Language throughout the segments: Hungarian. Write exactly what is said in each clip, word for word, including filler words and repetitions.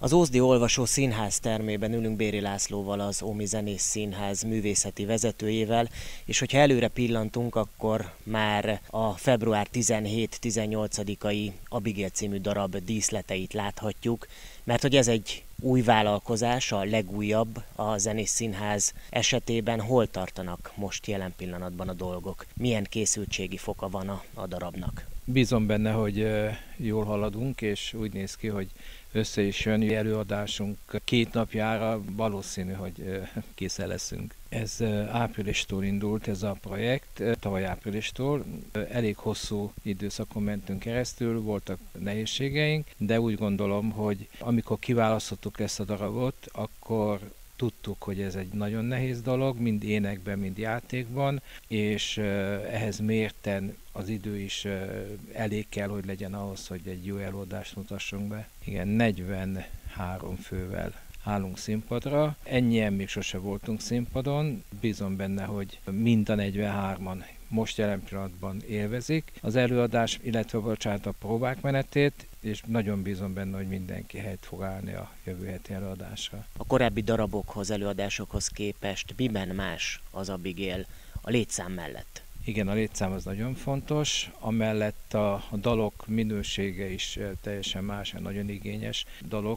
Az Ózdi Olvasó Színház termében ülünk Béri Lászlóval, az Ómi Zenész Színház művészeti vezetőjével, és hogyha előre pillantunk, akkor már a február tizenhét-tizennyolcadikai Abigail című darab díszleteit láthatjuk, mert hogy ez egy új vállalkozás, a legújabb a Zenész Színház esetében. Hol tartanak most jelen pillanatban a dolgok? Milyen készültségi foka van a, a darabnak? Bízom benne, hogy jól haladunk, és úgy néz ki, hogy össze is jön előadásunk két napjára, valószínű, hogy készen leszünk. Ez áprilistól indult ez a projekt, tavaly áprilistól. Elég hosszú időszakon mentünk keresztül, voltak nehézségeink, de úgy gondolom, hogy amikor kiválasztottuk ezt a darabot, akkor tudtuk, hogy ez egy nagyon nehéz dolog, mind énekben, mind játékban, és ehhez mérten az idő is elég kell, hogy legyen ahhoz, hogy egy jó előadást mutassunk be. Igen, negyvenhárom fővel állunk színpadra. Ennyien még sose voltunk színpadon. Bízom benne, hogy mind a negyvenhárman most jelen pillanatban élvezik az előadás, illetve bocsánat, a próbák menetét, és nagyon bízom benne, hogy mindenki helyt fog állni a jövő heti előadásra. A korábbi darabokhoz, előadásokhoz képest miben más az Abigail a létszám mellett? Igen, a létszám az nagyon fontos, amellett a, a dalok minősége is teljesen más, nagyon igényes dalok,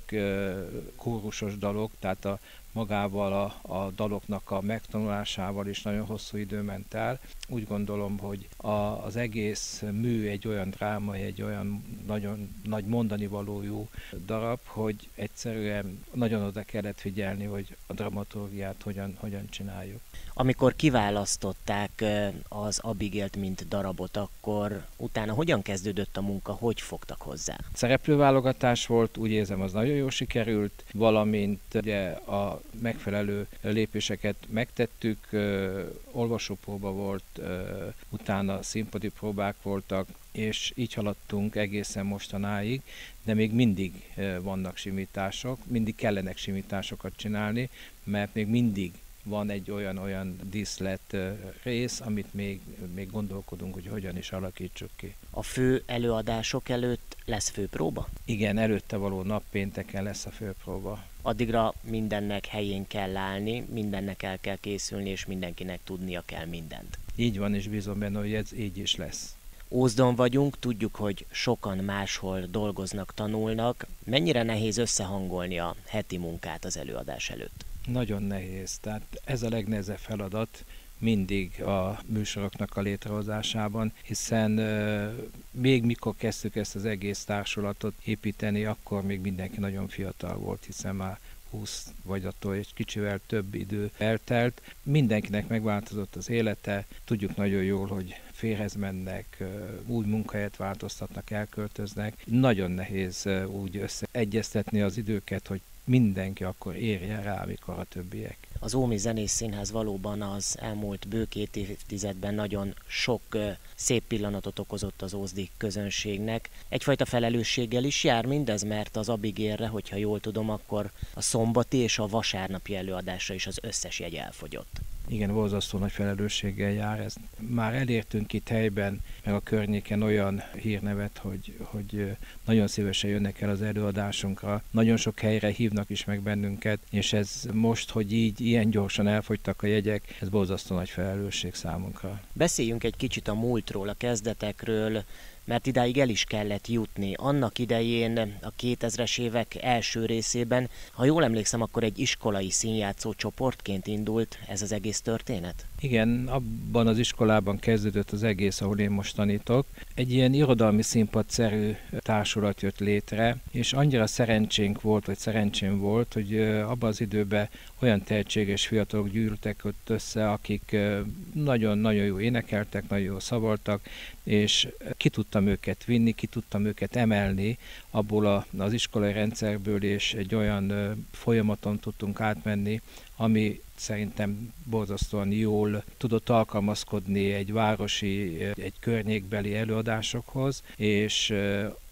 kórusos dalok, tehát a magával a, a daloknak a megtanulásával is nagyon hosszú idő ment el. Úgy gondolom, hogy a, az egész mű egy olyan dráma, egy olyan nagyon nagy mondani valójú darab, hogy egyszerűen nagyon oda kellett figyelni, hogy a dramaturgiát hogyan, hogyan csináljuk. Amikor kiválasztották az Abigailt mint darabot, akkor utána hogyan kezdődött a munka, hogy fogtak hozzá? Szereplőválogatás volt, úgy érzem, az nagyon jól sikerült, valamint ugye a megfelelő lépéseket megtettük, olvasópróba volt, utána színpadi próbák voltak, és így haladtunk egészen mostanáig, de még mindig vannak simítások, mindig kellenek simításokat csinálni, mert még mindig van egy olyan-olyan díszlet rész, amit még, még gondolkodunk, hogy hogyan is alakítsuk ki. A fő előadások előtt lesz főpróba? Igen, előtte való nap pénteken lesz a főpróba. Addigra mindennek helyén kell állni, mindennek el kell készülni, és mindenkinek tudnia kell mindent. Így van, és bízom benne, hogy ez így is lesz. Ózdon vagyunk, tudjuk, hogy sokan máshol dolgoznak, tanulnak. Mennyire nehéz összehangolni a heti munkát az előadás előtt? Nagyon nehéz, tehát ez a legnehezebb feladat mindig a műsoroknak a létrehozásában, hiszen euh, még mikor kezdtük ezt az egész társulatot építeni, akkor még mindenki nagyon fiatal volt, hiszen már húsz vagy attól egy kicsivel több idő eltelt. Mindenkinek megváltozott az élete, tudjuk nagyon jól, hogy férhez mennek, új munkahelyet változtatnak, elköltöznek. Nagyon nehéz úgy összeegyeztetni az időket, hogy mindenki akkor érje rá, mikor a többiek. Az Ómi Zenész Színház valóban az elmúlt bő két évtizedben nagyon sok szép pillanatot okozott az ózdi közönségnek. Egyfajta felelősséggel is jár mindez, mert az Abigailre, hogyha jól tudom, akkor a szombati és a vasárnapi előadásra is az összes jegy elfogyott. Igen, borzasztó nagy felelősséggel jár ez. Már elértünk itt helyben, meg a környéken olyan hírnevet, hogy, hogy nagyon szívesen jönnek el az előadásunkra. Nagyon sok helyre hívnak is meg bennünket, és ez most, hogy így ilyen gyorsan elfogytak a jegyek, ez borzasztó nagy felelősség számunkra. Beszéljünk egy kicsit a múltról, a kezdetekről, mert idáig el is kellett jutni. Annak idején, a kétezres évek első részében, ha jól emlékszem, akkor egy iskolai színjátszó csoportként indult ez az egész történet? Igen, abban az iskolában kezdődött az egész, ahol én most tanítok. Egy ilyen irodalmi színpadszerű társulat jött létre, és annyira szerencsénk volt, vagy szerencsém volt, hogy abban az időben olyan tehetséges fiatalok gyűltek ott össze, akik nagyon-nagyon jó énekeltek, nagyon jó szavaltak, és ki tudtam őket vinni, ki tudtam őket emelni abból a, az iskolai rendszerből, és egy olyan folyamaton tudtunk átmenni, ami szerintem borzasztóan jól tudott alkalmazkodni egy városi, egy környékbeli előadásokhoz, és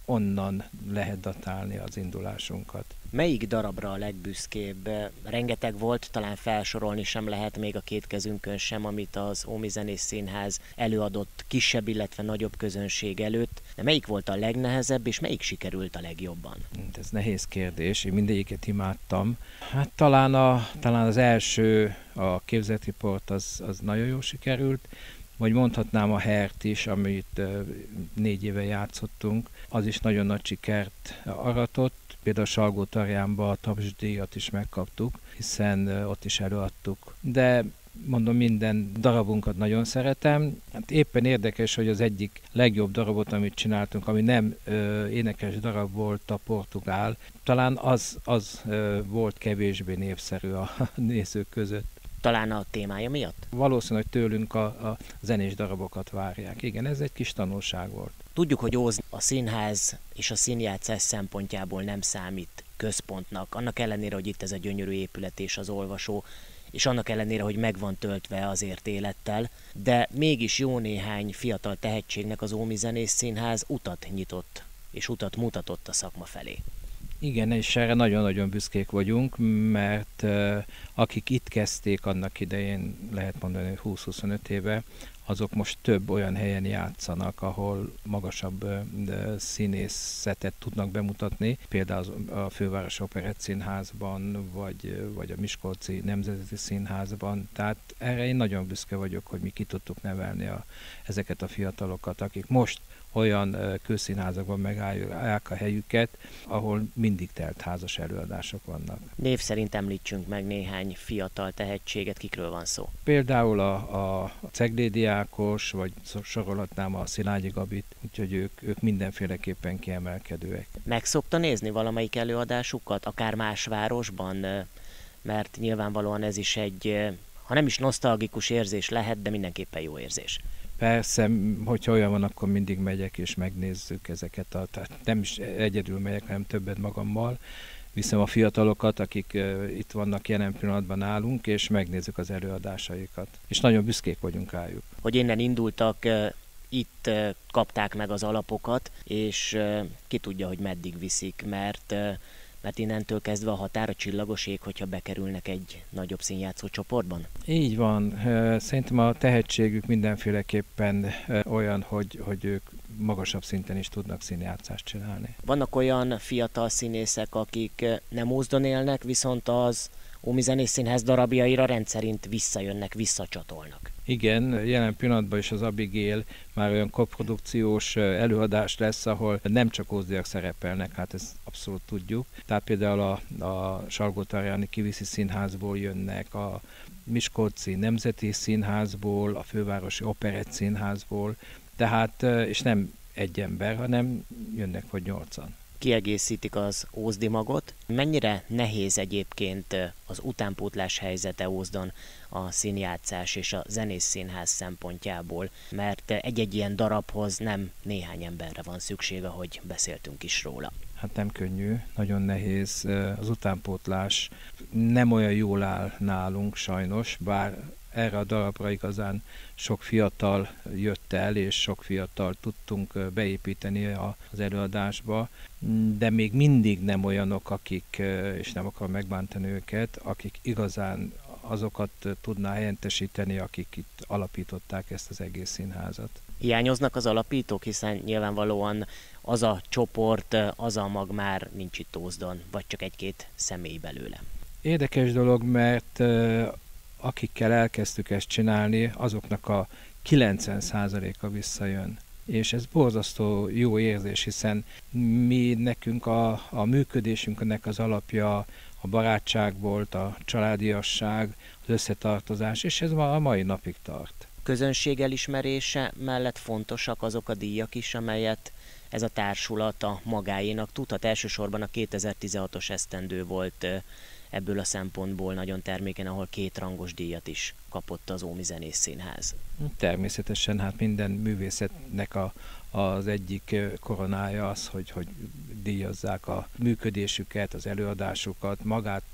onnan lehet datálni az indulásunkat. Melyik darabra a legbüszkébb? Rengeteg volt, talán felsorolni sem lehet még a két kezünkön sem, amit az Ómizenész Színház előadott kisebb, illetve nagyobb közönség előtt. De melyik volt a legnehezebb, és melyik sikerült a legjobban? Ez nehéz kérdés, én mindegyiket imádtam. Hát talán, a, talán az első, a képzelsriport az, az nagyon jól sikerült, vagy mondhatnám a Hert is, amit négy éve játszottunk, az is nagyon nagy sikert aratott. Például Salgótarjánban a tapsdíjat is megkaptuk, hiszen ott is előadtuk. De mondom, minden darabunkat nagyon szeretem. Hát éppen érdekes, hogy az egyik legjobb darabot, amit csináltunk, ami nem ö, énekes darab volt, a Portugál, talán az, az ö, volt kevésbé népszerű a nézők között. Talán a témája miatt? Valószínűleg tőlünk a, a zenés darabokat várják. Igen, ez egy kis tanulság volt. Tudjuk, hogy Ózd a színház és a színjátszás szempontjából nem számít központnak, annak ellenére, hogy itt ez a gyönyörű épület és az olvasó, és annak ellenére, hogy meg van töltve azért élettel, de mégis jó néhány fiatal tehetségnek az Ómizenész Színház utat nyitott, és utat mutatott a szakma felé. Igen, és erre nagyon-nagyon büszkék vagyunk, mert uh, akik itt kezdték annak idején, lehet mondani húsz-huszonöt éve, azok most több olyan helyen játszanak, ahol magasabb uh, színészetet tudnak bemutatni, például a Fővárosi Operettszínházban, vagy, vagy a Miskolci Nemzeti Színházban. Tehát erre én nagyon büszke vagyok, hogy mi ki tudtuk nevelni a, ezeket a fiatalokat, akik most olyan közszínházakban megállják a helyüket, ahol mindig telt házas előadások vannak. Név szerint említsünk meg néhány fiatal tehetséget, kikről van szó? Például a, a Ceglédi Ákos, vagy sorolhatnám a Szilágyi Gabit, úgyhogy ők, ők mindenféleképpen kiemelkedőek. Meg szokta nézni valamelyik előadásukat, akár más városban? Mert nyilvánvalóan ez is egy, ha nem is nosztalgikus érzés lehet, de mindenképpen jó érzés. Persze, hogyha olyan van, akkor mindig megyek és megnézzük ezeket. A, tehát nem is egyedül megyek, hanem többet magammal. Viszem a fiatalokat, akik uh, itt vannak jelen pillanatban nálunk, és megnézzük az előadásaikat. És nagyon büszkék vagyunk rájuk. Hogy innen indultak, uh, itt uh, kapták meg az alapokat, és uh, ki tudja, hogy meddig viszik, mert... Uh, mert innentől kezdve a határ a csillagos ég, hogyha bekerülnek egy nagyobb színjátszó csoportban? Így van. Szerintem a tehetségük mindenféleképpen olyan, hogy, hogy ők magasabb szinten is tudnak színjátszást csinálni. Vannak olyan fiatal színészek, akik nem Ózdon élnek, viszont az Ómizenész Színház darabjaira rendszerint visszajönnek, visszacsatolnak. Igen, jelen pillanatban is az Abigail már olyan koprodukciós előadás lesz, ahol nem csak ózdiak szerepelnek, hát ezt abszolút tudjuk. Tehát például a, a Salgótarjáni Kiviszi Színházból jönnek, a Miskolci Nemzeti Színházból, a Fővárosi Operettszínházból, tehát, és nem egy ember, hanem jönnek vagy nyolcan. Kiegészítik az ózdi magot. Mennyire nehéz egyébként az utánpótlás helyzete Ózdon a színjátszás és a zenész színház szempontjából, mert egy-egy ilyen darabhoz nem néhány emberre van szükség, ahogy beszéltünk is róla. Hát nem könnyű, nagyon nehéz. Az utánpótlás nem olyan jól áll nálunk sajnos, bár erre a darabra igazán sok fiatal jött el, és sok fiatal tudtunk beépíteni az előadásba, de még mindig nem olyanok, akik, és nem akarom megbántani őket, akik igazán azokat tudná helyettesíteni, akik itt alapították ezt az egész színházat. Hiányoznak az alapítók, hiszen nyilvánvalóan az a csoport, az a mag már nincs itt Ózdon, vagy csak egy-két személy belőle. Érdekes dolog, mert akikkel elkezdtük ezt csinálni, azoknak a kilencven százaléka visszajön. És ez borzasztó jó érzés, hiszen mi nekünk a, a működésünknek az alapja a barátság volt, a családiasság, az összetartozás, és ez ma a mai napig tart. Közönség elismerése mellett fontosak azok a díjak is, amelyet ez a társulat a magáénak tudhat. Elsősorban a kétezer-tizenhatos esztendő volt ebből a szempontból nagyon termékeny, ahol két rangos díjat is kapott az Ómizenész Színház. Természetesen, hát minden művészetnek a, az egyik koronája az, hogy, hogy díjazzák a működésüket, az előadásukat, magát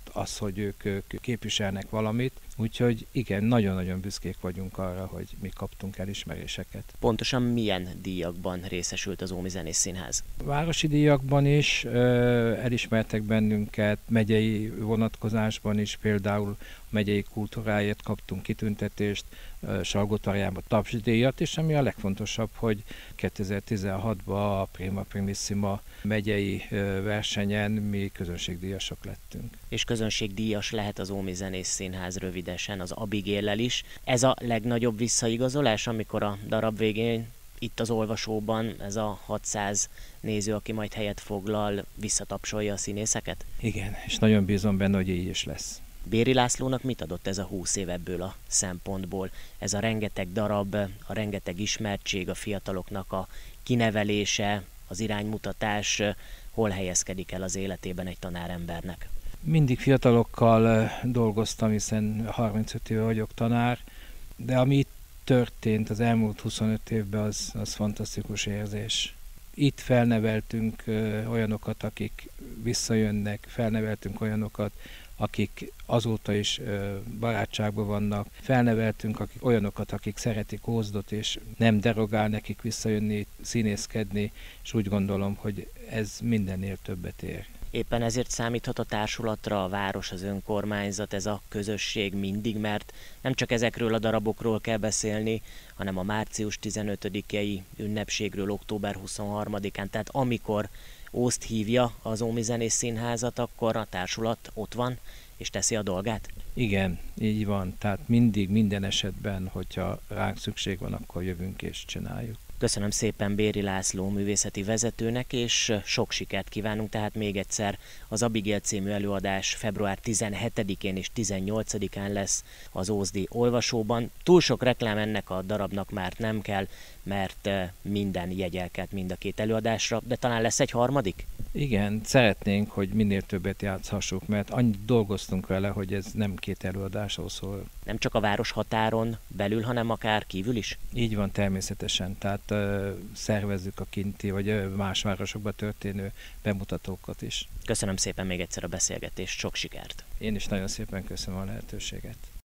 az, hogy ők, ők képviselnek valamit. Úgyhogy igen, nagyon-nagyon büszkék vagyunk arra, hogy mi kaptunk elismeréseket. Pontosan milyen díjakban részesült az Ómi Zenészszínház? Városi díjakban is ö, elismertek bennünket, megyei vonatkozásban is, például a megyei kultúráért kaptunk kitüntetést, Salgótarjánban tapsdíjat, és ami a legfontosabb, hogy kétezer-tizenhatban a Prima Primissima megyei versenyen mi közönségdíjasok lettünk. És közönségdíjas lehet az Ómi Zenészszínház rövidesen, az Abigaillel is. Ez a legnagyobb visszaigazolás, amikor a darab végén itt az olvasóban ez a hatszáz néző, aki majd helyet foglal, visszatapsolja a színészeket? Igen, és nagyon bízom benne, hogy így is lesz. Béri Lászlónak mit adott ez a húsz év ebből a szempontból? Ez a rengeteg darab, a rengeteg ismertség, a fiataloknak a kinevelése, az iránymutatás, hol helyezkedik el az életében egy tanárembernek? Mindig fiatalokkal dolgoztam, hiszen harmincöt éve vagyok tanár, de ami itt történt az elmúlt huszonöt évben, az, az fantasztikus érzés. Itt felneveltünk olyanokat, akik visszajönnek, felneveltünk olyanokat, akik azóta is barátságban vannak, felneveltünk akik, olyanokat, akik szeretik Ózdot, és nem derogál nekik visszajönni, színészkedni, és úgy gondolom, hogy ez mindennél többet ér. Éppen ezért számíthat a társulatra a város, az önkormányzat, ez a közösség mindig, mert nem csak ezekről a darabokról kell beszélni, hanem a március tizenötödikei ünnepségről október huszonharmadikán, tehát amikor Ózd hívja az Ómi Zenészszínházat, akkor a társulat ott van és teszi a dolgát? Igen, így van. Tehát mindig, minden esetben, hogyha ránk szükség van, akkor jövünk és csináljuk. Köszönöm szépen Béri László művészeti vezetőnek, és sok sikert kívánunk, tehát még egyszer az Abigail című előadás február tizenhetedikén és tizennyolcadikán lesz az ózdi olvasóban. Túl sok reklám ennek a darabnak már nem kell, mert minden jegyelkelt mind a két előadásra, de talán lesz egy harmadik? Igen, szeretnénk, hogy minél többet játszhassuk, mert annyit dolgoztunk vele, hogy ez nem két előadásról szól. Nem csak a város határon belül, hanem akár kívül is? Így van, természetesen. Tehát uh, szervezzük a kinti, vagy uh, más városokban történő bemutatókat is. Köszönöm szépen még egyszer a beszélgetést, sok sikert! Én is nagyon szépen köszönöm a lehetőséget.